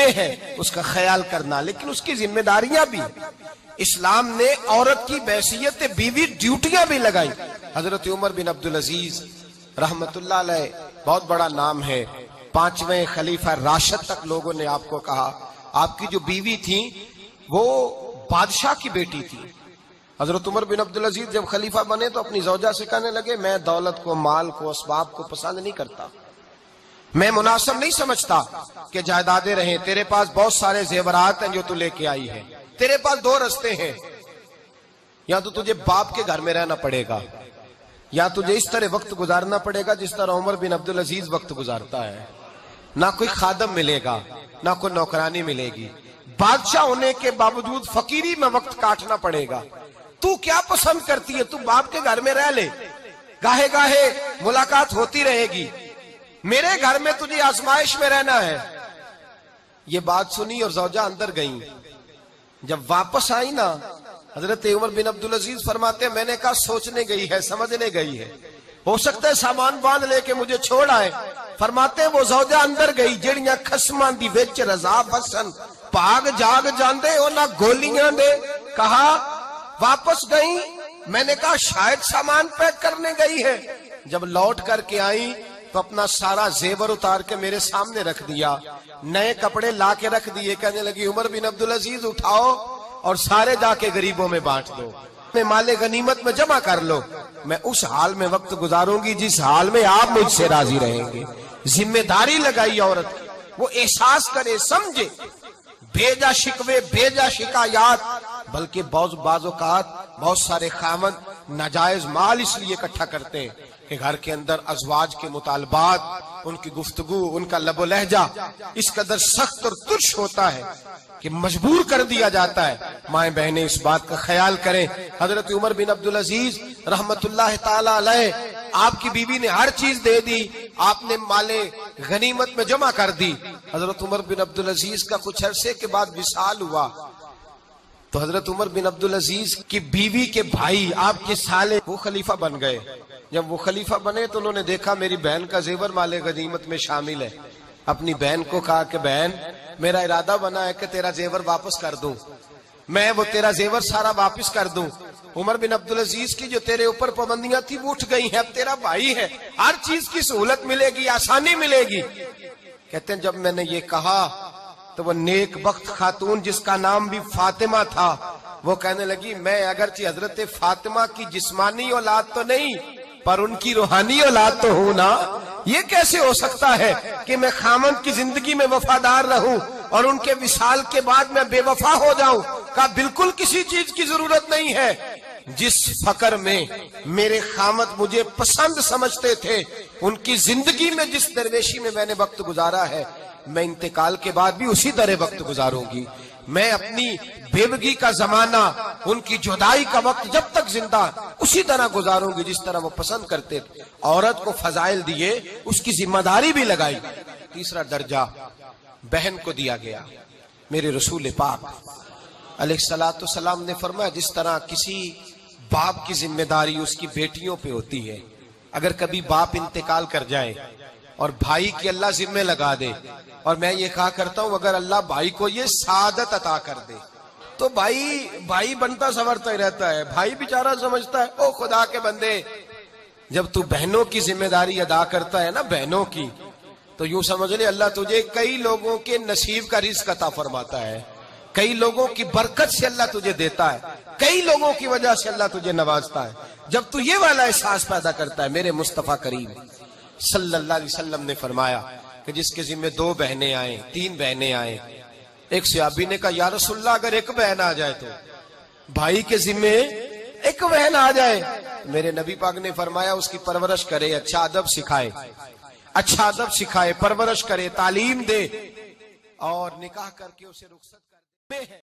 ये है उसका ख्याल करना, लेकिन उसकी जिम्मेदारियां भी। इस्लाम ने औरत की बैसियत बीवी ड्यूटियां भी लगाई। हजरत उमर बिन अब्दुल अजीज रहमतुल्लाह अलैह बहुत बड़ा नाम है, 5वें खलीफा राशिद तक लोगों ने आपको कहा। आपकी जो बीवी थी वो बादशाह की बेटी थी। हजरत उमर बिन अब्दुल अजीज जब खलीफा बने तो अपनी जौजा से कहने लगे, मैं दौलत को, माल को, असबाब को पसंद नहीं करता, मैं मुनासिब नहीं समझता कि जायदादें रहें। तेरे पास बहुत सारे जेवरात हैं जो तू लेके आई है, तेरे पास दो रास्ते हैं, या तो तुझे बाप के घर में रहना पड़ेगा, या तुझे इस तरह वक्त गुजारना पड़ेगा जिस तरह उमर बिन अब्दुल अजीज वक्त गुजारता है। ना कोई खादम मिलेगा, ना कोई नौकरानी मिलेगी, बादशाह होने के बावजूद फकीरी में वक्त काटना पड़ेगा। तू क्या पसंद करती है? तू बाप के घर में रह ले, गाहे गाहे मुलाकात होती रहेगी, मेरे घर में तुझे आजमाइश में रहना है। ये बात सुनी और जौजा अंदर गई। जब वापस आई ना, हजरत उमर बिन अब्दुल अजीज फरमाते हैं, मैंने कहा सोचने गई है, समझने गई है, हो सकता है सामान बांध लेके मुझे छोड़ आए। फरमाते हैं वो जौजा अंदर गई जड़ियां खसमां दी विच रजा बसन भाग जाग जांदे हो ना गोलियां दे। कहा वापस गई, मैंने कहा शायद सामान पैक करने गई है। जब लौट करके आई तो अपना सारा जेवर उतार के मेरे सामने रख दिया, नए कपड़े ला के रख दिए। कहने लगी, उमर बिन अब्दुल अजीज उठाओ और सारे जाके गरीबों में बांट दो, मैं माले गनीमत में जमा कर लो, मैं उस हाल में वक्त गुजारूंगी जिस हाल में आप मुझसे राजी रहेंगे। जिम्मेदारी लगाई औरत, वो एहसास करे, समझे, भेजा शिकवे, भेजा शिकायत, बल्कि बाज़-औक़ात बहुत सारे खामद नाजायज माल इसलिए इकट्ठा करते हैं कि घर के अंदर अज़वाज के मुतालबात, उनकी गुफ्तगू, उनका लबो लहजा इस कदर सख्त और तुर्श होता है कि मजबूर कर दिया जाता है। माएं बहनें इस बात का ख्याल करें। हजरत उमर बिन अब्दुल अजीज रहमतुल्लाह ताला अलैह, आपकी बीवी ने हर चीज दे दी, आपने माले गनीमत में जमा कर दी। हजरत उमर बिन अब्दुल अजीज का कुछ अरसे के बाद विसाल हुआ तो हजरत उमर बिन अब्दुल अजीज की बीवी के भाई, आपके साले, वो खलीफा बन गए। जब वो खलीफा बने तो उन्होंने देखा मेरी बहन का जेवर माले गनीमत में शामिल है। अपनी बहन को कहा कि बहन, मेरा इरादा बना है कि तेरा जेवर वापस कर दूं, मैं वो तेरा जेवर सारा वापस कर दूं। उमर बिन अब्दुल अजीज की जो तेरे ऊपर पाबंदियां थी वो उठ गई हैं, अब तेरा भाई है, हर चीज की सहूलत मिलेगी, आसानी मिलेगी। कहते हैं जब मैंने ये कहा तो वो नेक बख्त खातून जिसका नाम भी फातिमा था, वो कहने लगी, मैं अगरचे हजरत फातिमा की जिस्मानी औलाद तो नहीं पर उनकी रूहानी औलाद तो हूं ना। ये कैसे हो सकता है कि मैं खामद की जिंदगी में वफादार रहूं और उनके विसाल के बाद मैं बेवफा हो जाऊं? का बिल्कुल किसी चीज की जरूरत नहीं है। जिस फकर में मेरे खामद मुझे पसंद समझते थे, उनकी जिंदगी में जिस दरवेशी में मैंने वक्त गुजारा है, मैं इंतकाल के बाद भी उसी तरह वक्त गुजारूंगी। मैं अपनी बेवगी का जमाना, उनकी जुदाई का वक्त जब तक जिंदा, उसी तरह गुजारूंगी जिस तरह वो पसंद करते थे। औरत को फजाइल दिए, उसकी जिम्मेदारी भी लगाई। तीसरा दर्जा बहन को दिया गया। मेरे रसूल पाक अलैहिस्सलातु सलाम ने फरमाया, जिस तरह किसी बाप की जिम्मेदारी उसकी बेटियों पे होती है, अगर कभी बाप इंतकाल कर जाए और भाई की अल्लाह जिम्मे लगा दे, और मैं ये कहा करता हूं अगर अल्लाह भाई को ये सादत अता कर दे तो भाई बनता संवरता ही रहता है। भाई बेचारा समझता है, ओ खुदा के बंदे, जब तू बहनों की जिम्मेदारी अदा करता है ना, बहनों की, तो यूं समझ ले अल्लाह तुझे कई लोगों के नसीब का रिज़्क़ अता फरमाता है, कई लोगों की बरकत से अल्लाह तुझे देता है, कई लोगों की वजह से अल्लाह तुझे नवाजता है। जब तू ये वाला एहसास पैदा करता है, मेरे मुस्तफा करीम सल्लल्लाहु अलैहि वसल्लम ने फरमाया कि जिसके जिम्मे 2 बहनें आए, 3 बहनें आए, एक सहाबी ने कहा या रसूलल्लाह अगर एक बहन आ जाए तो, भाई के जिम्मे एक बहन आ जाए, मेरे नबी पाक ने फरमाया उसकी परवरिश करे, अच्छा अदब सिखाए, अच्छा अदब सिखाए, परवरिश करे, तालीम दे और निकाह करके उसे रुखसत कर दे।